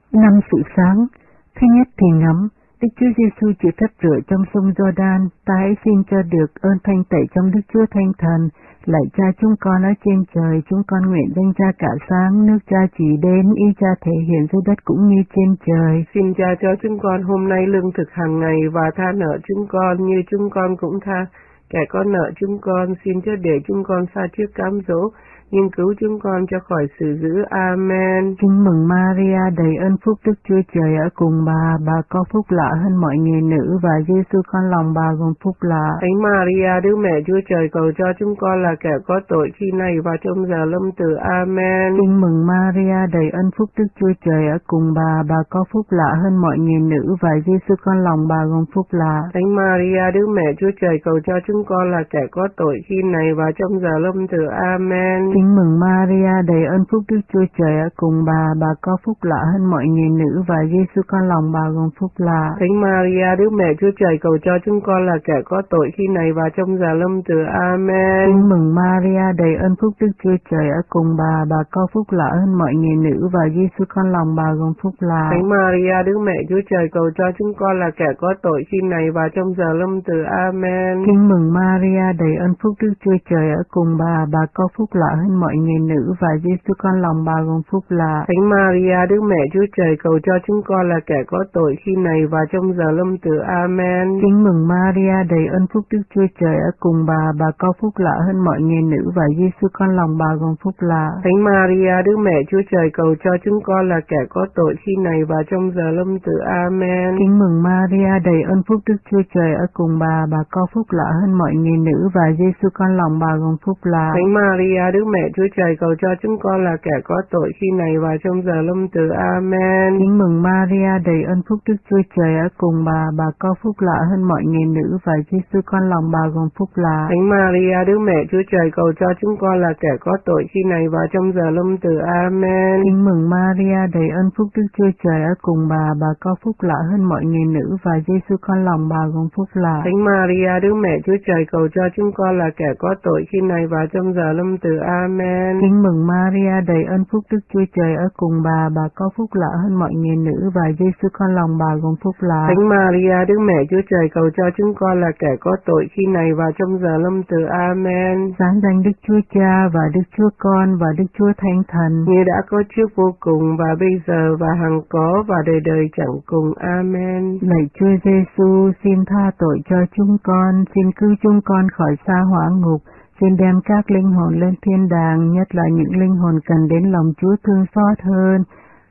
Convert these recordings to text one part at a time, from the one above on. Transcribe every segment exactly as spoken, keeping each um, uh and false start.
Năm sự sáng. Thứ nhất thì ngắm, Đức Chúa Giêsu chịu thất rửa trong sông Giô-đan, ta hãy xin cho được ơn thanh tẩy trong Đức Chúa Thánh Thần. Lạy Cha chúng con ở trên trời, chúng con nguyện danh Cha cả sáng, nước Cha chỉ đến, ý Cha thể hiện dưới đất cũng như trên trời. Xin Cha cho chúng con hôm nay lương thực hàng ngày và tha nợ chúng con như chúng con cũng tha kẻ có nợ chúng con. Xin cho để chúng con xa trước cám dỗ, nhưng cứu chúng con cho khỏi sự dữ. Amen. Kính mừng Maria, đầy ơn phúc, Đức Chúa Trời ở cùng bà, bà có phúc lạ hơn mọi người nữ, và Giêsu con lòng bà gồm phúc lạ. Thánh Maria, Đức Mẹ Chúa Trời, cầu cho chúng con là kẻ có tội khi này và trong giờ lâm tử. Amen. Kính mừng Maria, đầy ơn phúc, Đức Chúa Trời ở cùng bà, bà có phúc lạ hơn mọi người nữ, và Giêsu con lòng bà gồm phúc lạ. Thánh Maria, Đức Mẹ Chúa Trời, cầu cho chúng con là kẻ có tội khi này và trong giờ lâm tử. Amen. Kính mừng Maria, đầy ơn phúc, Đức Chúa Trời ở cùng bà, bà có phúc lạ hơn mọi người nữ, và Giêsu con lòng bà gồm phúc lạ. Thánh Maria, Đức Mẹ Chúa Trời, cầu cho chúng con là kẻ có tội khi này và trong giờ lâm tử. Amen. Kính mừng Maria, đầy ơn phúc, Đức Chúa Trời ở cùng bà, bà có phúc lạ hơn mọi người nữ, và Giêsu con lòng bà gồm phúc lạ. Thánh Maria, Đức Mẹ Chúa Trời, cầu cho chúng con là kẻ có tội khi này và trong giờ lâm tử. Amen. Kính mừng Maria, đầy ơn phúc, Đức Chúa Trời ở cùng bà, bà có phúc lạ hơn mọi người nữ, và Giêsu con lòng bà gồm phúc lạ. Thánh Maria, Đức Mẹ Chúa Trời, cầu cho chúng con là kẻ có tội khi này và trong giờ lâm tử. Amen. Kính mừng Maria, đầy ơn phúc, Đức Chúa Trời ở cùng bà, bà có phúc lạ hơn mọi người nữ, và Giêsu con lòng bà gồm phúc lạ. Thánh Maria, Đức Mẹ Chúa Trời, cầu cho chúng con là kẻ có tội khi này và trong giờ lâm tử. Amen. Kính mừng Maria, đầy ơn phúc, Đức Chúa Trời ở cùng bà, bà có phúc lạ hơn mọi người nữ, và Giêsu con lòng bà gồm phúc lạ. Thánh Maria, Đức Mẹ Chúa Trời, cầu cho chúng con là kẻ có tội khi này và trong giờ lâm tử. Amen. Kính mừng Maria, đầy ơn phúc, Đức Chúa Trời ở cùng bà, bà có phúc lạ hơn mọi người nữ, và Giêsu con lòng bà gồm phúc lạ. Thánh Maria, Đức Mẹ Chúa Trời, cầu cho chúng con là kẻ có tội khi này và trong giờ lâm tử. Amen. Kính mừng Maria, đầy ơn phúc, Đức Chúa Trời ở cùng bà, bà có phúc lạ hơn mọi người nữ, và Giêsu con lòng bà gồm phúc lạ. Thánh Maria, Đức Mẹ Chúa Trời, cầu cho chúng con là kẻ có tội khi này và trong giờ lâm tử. Amen. Kính mừng Maria, đầy ơn phúc, Đức Chúa Trời ở cùng bà, bà có phúc lạ hơn mọi người nữ, và Giêsu con lòng bà gồm phúc lạ. Thánh Maria, Đức Mẹ Chúa Trời, cầu cho chúng con là kẻ có tội khi này và trong giờ lâm tử. Amen. Sáng danh Đức Chúa Cha và Đức Chúa Con và Đức Chúa Thánh Thần, như đã có trước vô cùng và bây giờ và hằng có và đời đời chẳng cùng. Amen. Lạy Chúa Giêsu, xin tha tội cho chúng con, xin cứu chúng con khỏi sa hỏa ngục, xin đem các linh hồn lên thiên đàng, nhất là những linh hồn cần đến lòng Chúa thương xót hơn.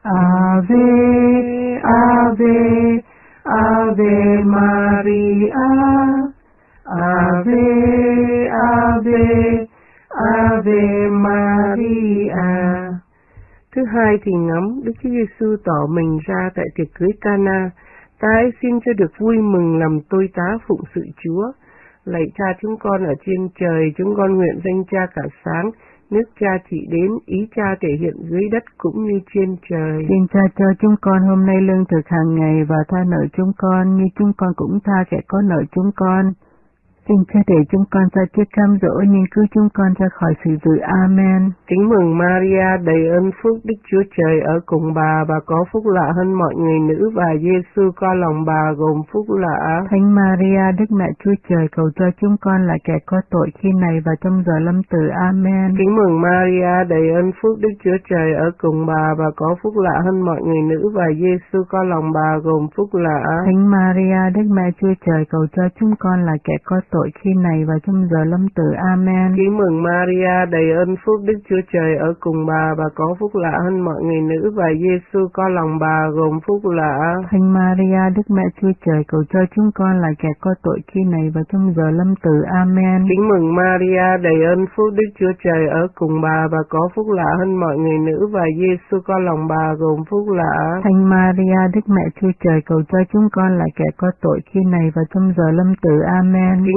Ave, Ave, Ave Maria, Ave, Ave, Ave Maria. Thứ hai thì ngắm, Đức Chúa Giêsu tỏ mình ra tại tiệc cưới Cana. Ta hãy xin cho được vui mừng làm tôi tá phụng sự Chúa. Lạy Cha chúng con ở trên trời, chúng con nguyện danh Cha cả sáng, nước Cha chỉ đến, ý Cha thể hiện dưới đất cũng như trên trời. Xin Cha cho chúng con hôm nay lương thực hàng ngày, và tha nợ chúng con như chúng con cũng tha kẻ có nợ chúng con. Xin Cha để chúng con ra trước cám dỗ, nhưng cứu chúng con ra khỏi sự dữ. Amen. Kính mừng Maria, đầy ơn phúc, Đức Chúa Trời ở cùng bà, bà có phúc lạ hơn mọi người nữ, và Giêsu con lòng bà gồm phúc lạ. Thánh Maria, Đức Mẹ Chúa Trời, cầu cho chúng con là kẻ có tội khi này và trong giờ lâm tử. Amen. Kính mừng Maria, đầy ơn phúc, Đức Chúa Trời ở cùng bà, bà có phúc lạ hơn mọi người nữ, và Giêsu con lòng bà gồm phúc lạ. Thánh Maria, Đức Mẹ Chúa Trời, cầu cho chúng con là kẻ có tội khi này và trong giờ lâm tử. Amen. Kính mừng Maria, đầy ơn phúc, Đức Chúa Trời ở cùng bà, bà có phúc lạ hơn mọi người nữ, và Giêsu con lòng bà gồm phúc lạ. Thánh Maria, Đức Mẹ Chúa Trời, cầu cho chúng con là kẻ có tội khi này và trong giờ lâm tử. Amen. Kính mừng Maria, đầy ơn phúc, Đức Chúa Trời ở cùng bà, bà có phúc lạ hơn mọi người nữ, và Giêsu con lòng bà gồm phúc lạ. Thánh Maria, Đức Mẹ Chúa Trời, cầu cho chúng con là kẻ có tội khi này và trong giờ lâm tử. Amen. Kính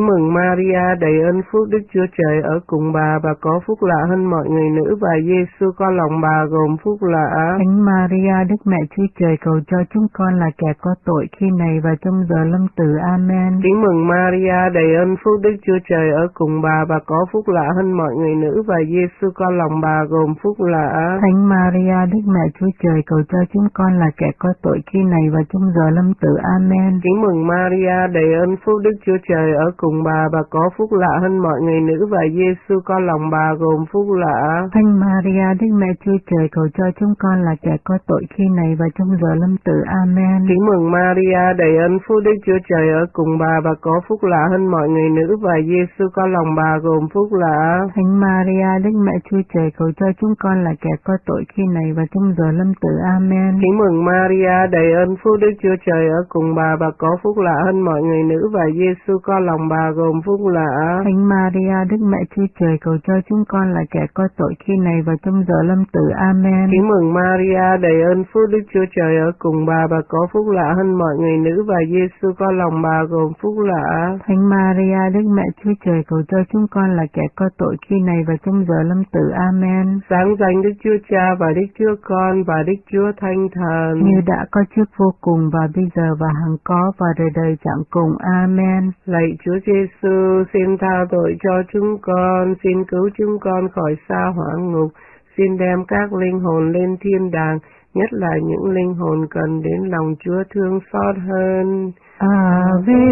Kính mừng Maria, đầy ơn phúc, Đức Chúa Trời ở cùng bà, bà có phúc lạ hơn mọi người nữ, và Giêsu con lòng bà gồm phúc lạ. Thánh Maria, Đức Mẹ Chúa Trời, cầu cho chúng con là kẻ có tội khi này và trong giờ lâm tử. Amen. Kính mừng Maria, đầy ơn phúc, Đức Chúa Trời ở cùng bà, bà có phúc lạ hơn mọi người nữ, và Giêsu con lòng bà gồm phúc lạ. Thánh Maria, Đức Mẹ Chúa Trời, cầu cho chúng con là kẻ có tội khi này và trong giờ lâm tử. Amen. Kính mừng Maria, đầy ơn phúc, Đức Chúa Trời ở cùng bà, bà có phúc lạ hơn mọi người nữ, và Giêsu con lòng bà gồm phúc lạ. Thánh Maria, Đức Mẹ Chúa Trời, cầu cho chúng con là kẻ có tội khi này và trong giờ lâm tử. Amen. Kính mừng Maria, đầy ơn phúc, Đức Chúa Trời ở cùng bà, bà có phúc lạ hơn mọi người nữ, và Giêsu con lòng bà gồm phúc lạ. Thánh Maria, Đức Mẹ Chúa Trời, cầu cho chúng con là kẻ có tội khi này và trong giờ lâm tử. Amen. Kính mừng Maria, đầy ơn phúc, Đức Chúa Trời ở cùng bà, bà có phúc lạ hơn mọi người nữ, và Giêsu con lòng bà gồm phúc lạ. Thánh Maria, Đức Mẹ Chúa Trời, cầu cho chúng con là kẻ có tội khi này và trong giờ lâm tử. Amen. Kính mừng Maria, đầy ơn phúc, Đức Chúa Trời ở cùng bà, bà có phúc lạ hơn mọi người nữ, và Giêsu con lòng bà gồm phúc lạ. Thánh Maria, Đức Mẹ Chúa Trời, cầu cho chúng con là kẻ có tội khi này và trong giờ lâm tử. Amen. Sáng danh Đức Chúa Cha và Đức Chúa Con và Đức Chúa Thánh Thần, như đã có trước vô cùng và bây giờ và hằng có và đời đời chẳng cùng. Amen. Lạy Chúa Giêsu, xin tha tội cho chúng con, xin cứu chúng con khỏi sa hỏa ngục, xin đem các linh hồn lên thiên đàng, nhất là những linh hồn cần đến lòng Chúa thương xót hơn. Ave,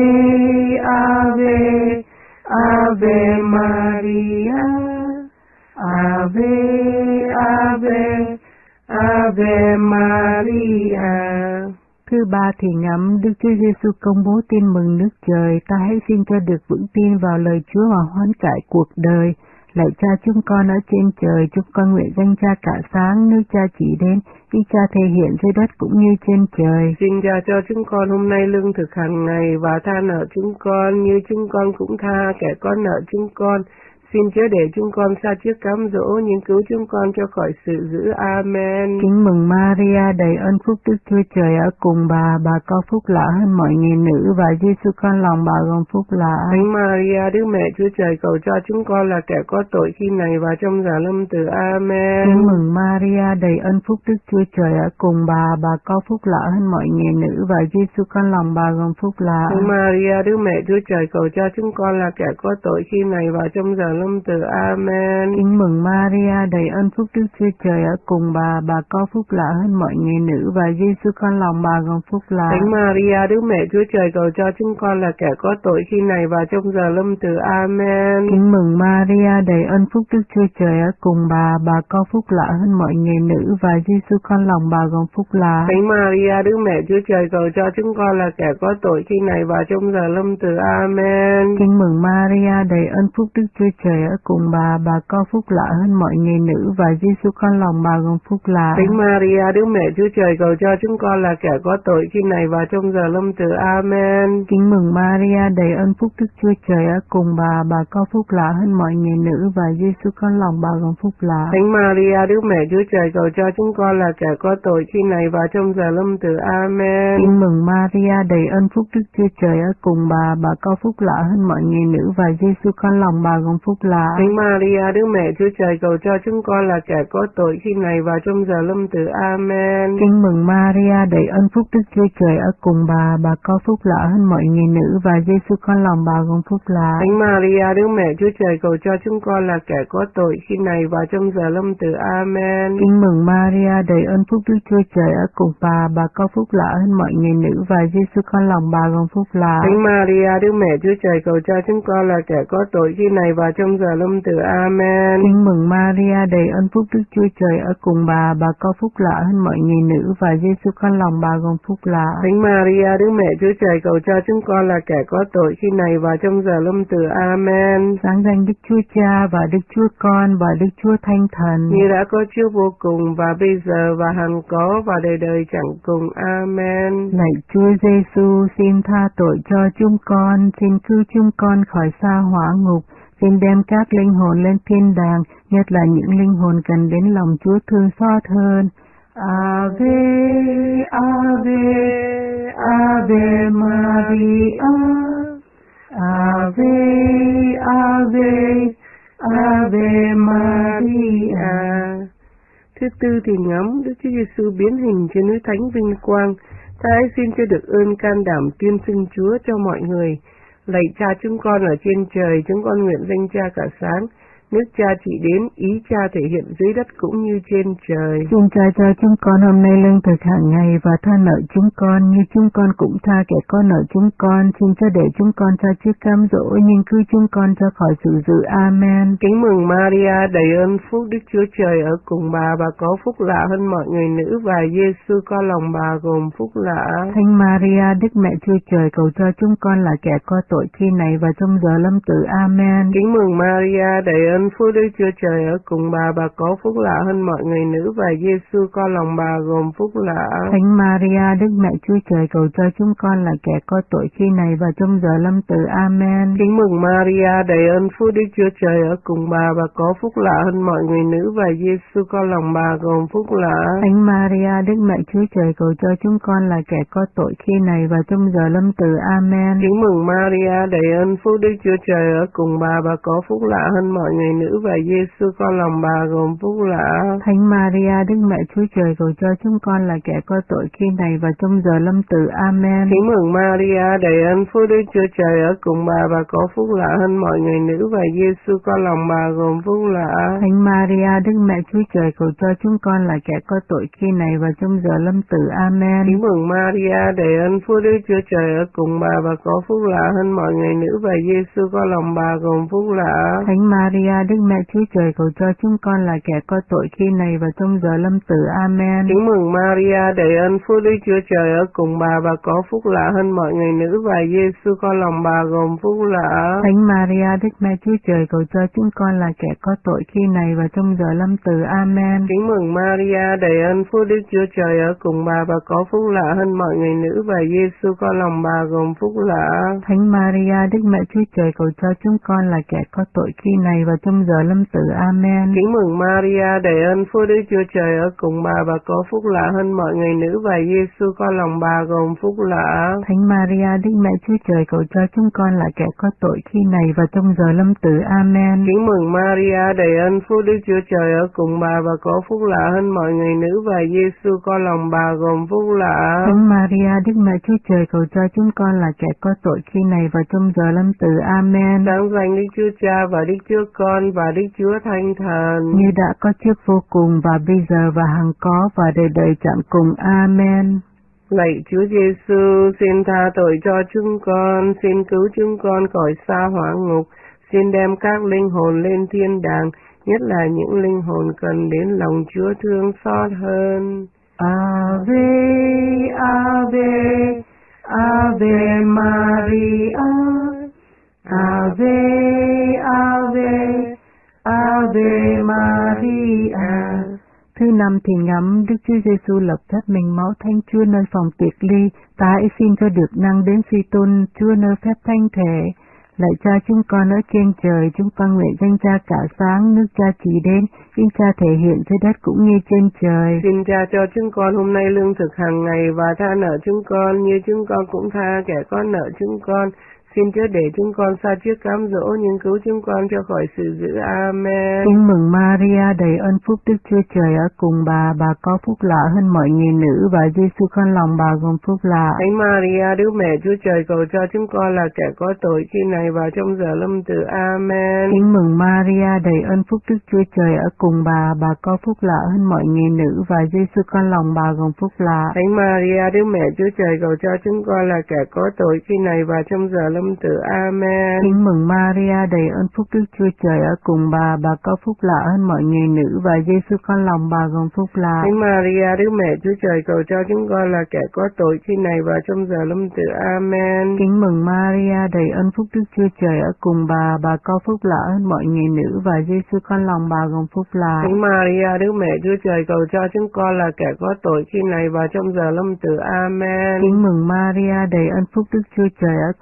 Ave, Ave Maria, Ave, Ave, Ave Maria. Thứ ba thì ngẫm Đức Chúa Giêsu công bố tin mừng nước trời. Ta hãy xin cho được vững tin vào lời Chúa và hoán cải cuộc đời. Lạy Cha chúng con ở trên trời, chúng con nguyện danh Cha cả sáng, nước Cha chỉ đến, ý Cha thể hiện dưới đất cũng như trên trời. Xin Cha cho chúng con hôm nay lương thực hàng ngày, và tha nợ chúng con như chúng con cũng tha kẻ có nợ chúng con. Xin chớ để chúng con sa trước cám dỗ, nhưng cứu chúng con cho khỏi sự dữ. Amen. Kính mừng Maria, đầy ơn phúc, Đức Chúa Trời ở cùng bà, bà có phúc lạ hơn mọi người nữ, và Giêsu con lòng bà gồm phúc lạ. Thánh Maria, Đức Mẹ Chúa Trời, cầu cho chúng con là kẻ có tội khi này và trong giờ lâm tử. Amen. Kính mừng Maria, đầy ơn phúc, Đức Chúa Trời ở cùng bà, bà có phúc lạ hơn mọi người nữ, và Giêsu con lòng bà gồm phúc lạ. Thánh Maria, Đức Mẹ Chúa Trời, cầu cho chúng con là kẻ có tội khi này và trong giờ lâm tử. Amen. Kính mừng Maria, đầy ơn phúc, Đức Chúa Trời ở cùng bà, bà có phúc lạ hơn mọi người nữ, và Giêsu con lòng bà gồm phúc lạ. Thánh Maria, Đức Mẹ Chúa Trời, cầu cho chúng con là kẻ có tội khi này và trong giờ lâm tử. Amen. Kính mừng Maria, đầy ơn phúc, Đức Chúa Trời ở cùng bà, bà có phúc lạ hơn mọi người nữ, và Giêsu con lòng bà gồm phúc lạ. Thánh Maria, Đức Mẹ Chúa Trời, cầu cho chúng con là kẻ có tội khi này và trong giờ lâm tử. Amen. Kính mừng Maria, đầy ơn phúc, Đức Chúa Trời ở cùng bà, bà có phúc lạ hơn mọi người nữ, và Giêsu con lòng bà gồm phúc lạ. Thánh Maria, Đức Mẹ Chúa Trời, cầu cho chúng con là kẻ có tội khi này và trong giờ lâm tử. Amen. Kính mừng Maria, đầy ơn phúc, Đức Chúa Trời ở cùng bà, bà có phúc lạ hơn mọi người nữ, và Giêsu con lòng bà gồm phúc lạ. Thánh Maria, Đức Mẹ Chúa Trời, cầu cho chúng con là kẻ có tội khi này và trong giờ lâm tử. Amen. Kính mừng Maria, đầy ơn phúc, Đức Chúa Trời ở cùng bà, bà có phúc lạ hơn mọi người nữ, và Giêsu con lòng bà gồm phúc lạ. Thánh Maria, Đức Mẹ Chúa Trời, cầu cho chúng con là kẻ có tội khi này và trong giờ lâm tử. Amen. Kính mừng Maria, đầy ơn phúc, Đức Chúa Trời ở cùng bà, bà có phúc lạ hơn mọi người nữ, và Giêsu con lòng bà gồm phúc lạ. Thánh Maria, Đức Mẹ Chúa Trời, cầu cho chúng con là kẻ có tội khi này và trong giờ lâm tử. Amen. Kính mừng Maria, đầy ơn phúc, Đức Chúa Trời ở cùng bà, bà có phúc lạ hơn mọi người nữ, và Giêsu con lòng bà gồm phúc lạ. Thánh Maria, Đức Mẹ Chúa Trời, cầu cho chúng con là kẻ có tội khi này và trong giờ lâm tử. Amen. Kính mừng Maria, đầy ơn phúc, Đức Chúa Trời ở cùng bà, bà có phúc lạ hơn mọi người nữ, và Giêsu con lòng bà gồm phúc lạ. Thánh Maria, Đức Mẹ Chúa Trời, cầu cho chúng con là kẻ có tội khi này và trong giờ lâm tử. Amen. Sáng danh Đức Chúa Cha và Đức Chúa Con và Đức Chúa Thánh Thần, như đã có trước vô cùng và bây giờ và hằng có và đời đời chẳng cùng. Amen. Lạy Chúa Giêsu, xin tha tội cho chúng con, xin cứu chúng con khỏi sa hỏa ngục, xin đem các linh hồn lên thiên đàng, nhất là những linh hồn cần đến lòng Chúa thương xót hơn. Ave, Ave, Ave Maria, Ave, Ave, Ave Maria. Thứ tư thì ngắm Đức Chúa Giêsu biến hình trên núi Thánh vinh quang. Ta hãy xin cho được ơn can đảm tuyên xưng Chúa cho mọi người. Lạy Cha chúng con ở trên trời, chúng con nguyện danh Cha cả sáng, nước Cha trị đến, ý Cha thể hiện dưới đất cũng như trên trời. Xin Cha cho chúng con hôm nay lương thực hàng ngày và tha nợ chúng con như chúng con cũng tha kẻ có nợ chúng con. Xin cho để chúng con ra trước cám dỗ, nhưng cứu chúng con ra khỏi sự dữ. Amen. Kính mừng Maria, đầy ơn phúc, Đức Chúa Trời ở cùng bà, bà có phúc lạ hơn mọi người nữ, và Giêsu con lòng bà gồm phúc lạ. Thánh Maria, Đức Mẹ Chúa Trời, cầu cho chúng con là kẻ có tội khi này và trong giờ lâm tử. Amen. Kính mừng Maria, đầy ơn phúc, Đức Chúa Trời ở cùng bà, bà có phúc lạ hơn mọi người nữ, và Giêsu con lòng bà gồm phúc lạ. Thánh Maria, Đức Mẹ Chúa Trời, cầu cho chúng con là kẻ có tội khi này và trong giờ lâm tử. Amen. Kính mừng Maria, đầy ơn phúc, Đức Chúa Trời ở cùng bà, bà có phúc lạ hơn mọi người nữ, và Giêsu con lòng bà gồm phúc lạ. Thánh Maria, Đức Mẹ Chúa Trời, cầu cho chúng con là kẻ có tội khi này và trong giờ lâm tử. Amen. Kính mừng Maria, đầy ơn phúc, Đức Chúa Trời ở cùng bà, bà có phúc lạ hơn mọi người nữ, và Giêsu con lòng bà gồm phúc lạ. Thánh Maria, Đức Mẹ Chúa Trời, cầu cho chúng con là kẻ có tội khi này và trong giờ lâm tử. Amen. Kính mừng Maria, đầy ơn phúc, Đức Chúa Trời ở cùng bà, bà có phúc lạ hơn mọi người nữ, và Giêsu con lòng bà gồm phúc lạ. Thánh Maria, Đức Mẹ Chúa Trời, cầu cho chúng con là kẻ có tội khi này và trong giờ lâm tử. Amen. Kính mừng Maria, đầy ơn phúc, Đức Chúa Trời ở cùng bà, bà có phúc lạ hơn mọi người nữ, và Giêsu con lòng bà gồm phúc lạ. Thánh Maria, Đức Mẹ Chúa Trời, cầu cho chúng con là kẻ có tội khi này và trong giờ lâm tử. Amen. Kính mừng Maria, đầy ơn phúc, Đức Chúa Trời ở cùng bà, bà có phúc lạ hơn mọi người nữ, và Giêsu con lòng bà gồm phúc lạ. Thánh Maria, Đức Mẹ Chúa Trời, cầu cho chúng con là kẻ có tội khi này và trong giờ lâm tử. Amen. Kính mừng Maria, đầy ơn phúc, Đức Chúa Trời ở cùng bà, bà có phúc lạ hơn mọi người nữ, và Giêsu con lòng bà gồm phúc lạ. Thánh Maria, Đức Mẹ Chúa Trời, cầu cho chúng con là kẻ có tội khi này và trong giờ lâm tử. Amen. Kính mừng Maria, đầy ơn phúc, Đức Chúa Trời ở cùng bà, bà có phúc lạ hơn mọi người nữ, và Giêsu con lòng bà gồm phúc lạ. Thánh Maria, Đức Mẹ Chúa Trời, cầu cho chúng con là kẻ có tội khi này và trong giờ lâm tử. Amen. Kính mừng Maria, đầy ơn phúc, Đức Chúa Trời ở cùng bà, bà có phúc lạ hơn mọi người nữ, và Giêsu con lòng bà gồm phúc lạ. Thánh Maria, Đức Mẹ Chúa Trời, cầu cho chúng con là kẻ có tội khi này và trong giờ lâm tử. Amen. Sáng danh Đức Chúa Cha và Đức Chúa Con và Đức Chúa Thánh Thần, như đã có trước vô cùng và bây giờ và hằng có và đời đời chẳng cùng. Amen. Lạy Chúa Giêsu, xin tha tội cho chúng con, xin cứu chúng con khỏi sa hỏa ngục, xin đem các linh hồn lên thiên đàng, nhất là những linh hồn cần đến lòng Chúa thương xót hơn. Ave, Ave, Ave Maria, Ave, Ave, Ave Maria. Thứ năm thì ngắm Đức Chúa Giêsu lập thất mình máu Thánh Chúa nơi phòng tiệc ly. Ta hãy xin cho được năng đến suy tôn Chúa nơi phép thánh thể. Lạy Cha chúng con ở trên trời, chúng con nguyện danh Cha cả sáng, nước Cha chỉ đến, xin Cha thể hiện dưới đất cũng như trên trời. Xin Cha cho chúng con hôm nay lương thực hàng ngày, và tha nợ chúng con như chúng con cũng tha kẻ có nợ chúng con. Xin chớ để chúng con sa trước cám dỗ, nhưng cứu chúng con cho khỏi sự dữ. Amen. Kính mừng Maria, đầy ơn phúc, Đức Chúa Trời ở cùng bà, bà có phúc lạ hơn mọi người nữ, và Giêsu con lòng bà gồm phúc lạ. Thánh Maria, Đức Mẹ Chúa Trời, cầu cho chúng con là kẻ có tội khi này và trong giờ lâm tử. Amen. Kính mừng Maria, đầy ơn phúc, Đức Chúa Trời ở cùng bà, bà có phúc lạ hơn mọi người nữ, và Giêsu con lòng bà gồm phúc lạ. Thánh Maria, Đức Mẹ Chúa Trời, cầu cho chúng con là kẻ có tội khi này và trong giờ lâm tử. Amen. Kính mừng Maria, đầy ơn phúc, Đức Chúa Trời ở cùng bà, bà có phúc lạ hơn mọi người nữ, và Giêsu con lòng bà gồm phúc lạ. Thánh Maria, Đức Mẹ Chúa Trời, cầu cho chúng con là kẻ có tội khi này và trong giờ lâm tử. Amen. Kính mừng Maria, đầy ơn phúc, Đức Chúa Trời ở cùng bà, bà có phúc lạ hơn mọi người nữ, và Giêsu con lòng bà gồm phúc lạ. Thánh Maria, Đức Mẹ Chúa Trời, cầu cho chúng con là kẻ có tội khi này và trong giờ lâm tử. Amen. Kính mừng Maria, đầy ơn phúc, Đức Chúa Trời ở cùng bà,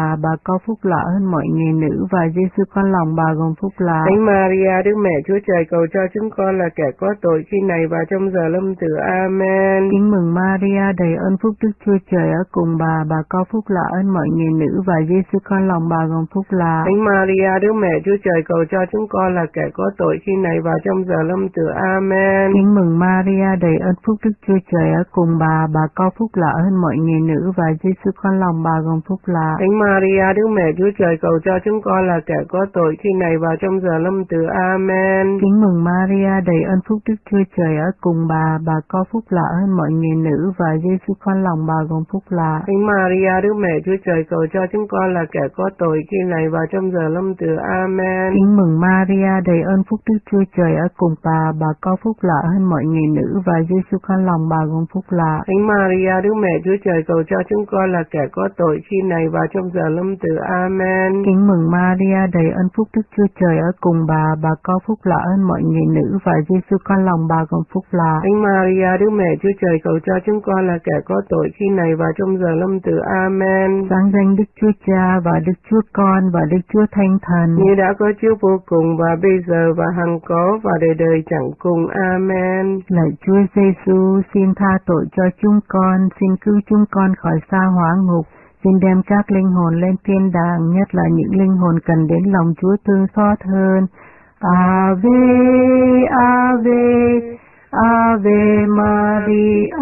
bà, bà có phúc lạ hơn mọi người nữ, và Giêsu con lòng bà gồm phúc lạ. Thánh Maria, Đức Mẹ Chúa Trời, cầu cho chúng con là kẻ có tội khi này và trong giờ lâm tử. Amen. Kính mừng Maria, đầy ơn phúc, Đức Chúa Trời ở cùng bà, bà có phúc lạ hơn mọi người nữ, và Giêsu con lòng bà gồm phúc lạ. Thánh Maria, Đức Mẹ Chúa Trời, cầu cho chúng con là kẻ có tội khi này và trong giờ lâm tử. Amen. Kính mừng Maria, đầy ơn phúc, Đức Chúa Trời ở cùng bà, bà có phúc lạ hơn mọi người nữ, và Giêsu con lòng bà gồm phúc lạ. Thánh Maria, Đức Mẹ Chúa Trời, cầu cho chúng con là kẻ có tội khi này và trong giờ lâm tử. Amen. Kính mừng Maria, đầy ơn phúc, Đức Chúa Trời ở cùng bà, bà có phúc lạ hơn mọi người nữ, và Giêsu con lòng bà gồm phúc lạ. Thánh Maria, Đức Mẹ Chúa Trời, cầu cho chúng con là kẻ có tội khi này và trong giờ lâm tử. Amen. Kính mừng Maria, đầy ơn phúc, Đức Chúa Trời ở cùng bà, bà có phúc lạ hơn mọi người nữ, và Giêsu con lòng bà gồm phúc lạ. Thánh Maria, Đức Mẹ Chúa Trời, cầu cho chúng con là kẻ có tội khi này và trong giờ lâm tử. Amen. Kính mừng Maria, đầy ơn phúc, Đức Chúa Trời ở cùng bà, bà có phúc lạ hơn mọi người nữ, và Giêsu con lòng bà gồm phúc lạ. Thánh Maria, Đức Mẹ Chúa Trời, cầu cho chúng con là kẻ có tội khi này và trong giờ lâm tử. Amen. Sáng danh Đức Chúa Cha và Đức Chúa Con và Đức Chúa Thánh Thần, như đã có trước vô cùng và bây giờ và hằng có và đời đời chẳng cùng. Amen. Lạy Chúa Giêsu, xin tha tội cho chúng con, xin cứu chúng con khỏi sa hỏa ngục, xin đem các linh hồn lên thiên đàng, nhất là những linh hồn cần đến lòng Chúa thương xót hơn. Ave, Ave, Ave Maria,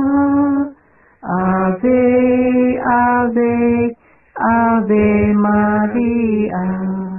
Ave, Ave, Ave Maria.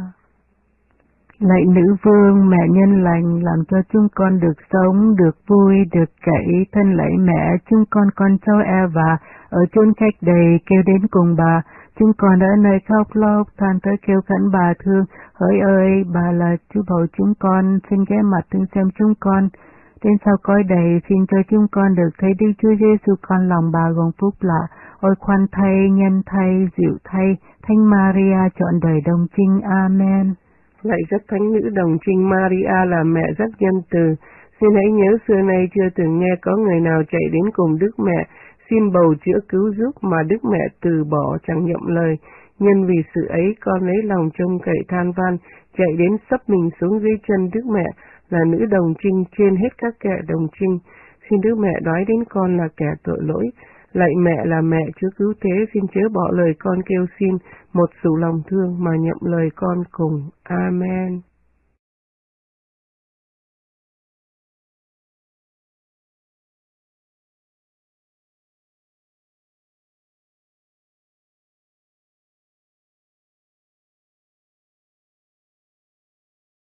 Lạy nữ vương, mẹ nhân lành, làm cho chúng con được sống, được vui, được cậy. Thân lạy mẹ, chúng con con cháu Eva ở chốn cách đầy kêu đến cùng bà. Chúng con ở nơi khóc lóc, than thở kêu khẩn bà thương. Hỡi ơi, bà là Chúa bầu chúng con, xin ghé mặt thương xem chúng con. Đến sau cõi đầy, xin cho chúng con được thấy Đức Chúa Giêsu con lòng bà gồm phúc lạ. Ôi khoan thay, nhân thay, dịu thay, Thánh Maria trọn đời đồng trinh. Amen. Lạy rất thánh nữ đồng trinh Maria là mẹ rất nhân từ, xin hãy nhớ xưa nay chưa từng nghe có người nào chạy đến cùng Đức Mẹ, xin bầu chữa cứu giúp mà Đức Mẹ từ bỏ chẳng nhậm lời. Nhân vì sự ấy con lấy lòng trông cậy than van, chạy đến sấp mình xuống dưới chân Đức Mẹ, là nữ đồng trinh trên hết các kẻ đồng trinh. Xin Đức Mẹ đói đến con là kẻ tội lỗi. Lạy mẹ là mẹ Chúa cứu thế, xin chớ bỏ lời con kêu xin, một sủ lòng thương mà nhậm lời con cùng. Amen.